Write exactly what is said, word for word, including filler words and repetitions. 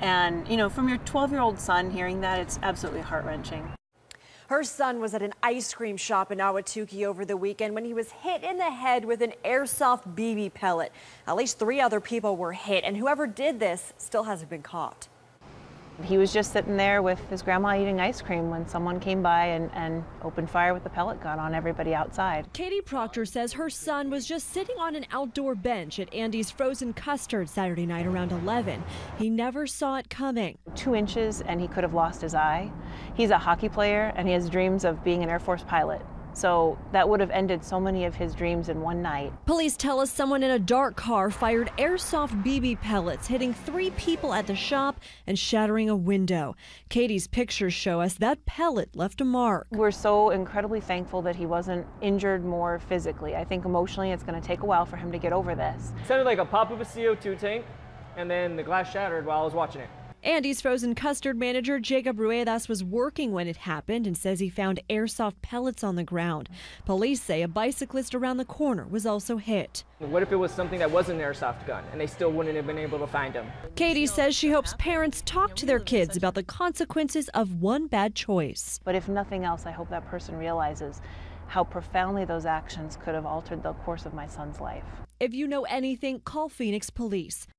And, you know, from your twelve-year-old son hearing that, it's absolutely heart-wrenching. Her son was at an ice cream shop in Ahwatukee over the weekend when he was hit in the head with an Airsoft B B pellet. At least three other people were hit, and whoever did this still hasn't been caught. He was just sitting there with his grandma eating ice cream when someone came by and, and opened fire with the pellet gun on everybody outside. Katie Proctor says her son was just sitting on an outdoor bench at Andy's Frozen Custard Saturday night around eleven. He never saw it coming. Two inches and he could have lost his eye. He's a hockey player and he has dreams of being an Air Force pilot. So that would have ended so many of his dreams in one night. Police tell us someone in a dark car fired Airsoft B B pellets, hitting three people at the shop and shattering a window. Katie's pictures show us that pellet left a mark. We're so incredibly thankful that he wasn't injured more physically. I think emotionally it's going to take a while for him to get over this. It sounded like a pop of a C O two tank, and then the glass shattered while I was watching it. Andy's Frozen Custard manager Jacob Ruedas was working when it happened and says he found airsoft pellets on the ground. Police say a bicyclist around the corner was also hit. What if it was something that wasn't an airsoft gun and they still wouldn't have been able to find him? Katie says she hopes parents talk to their kids about the consequences of one bad choice. But if nothing else, I hope that person realizes how profoundly those actions could have altered the course of my son's life. If you know anything, call Phoenix Police.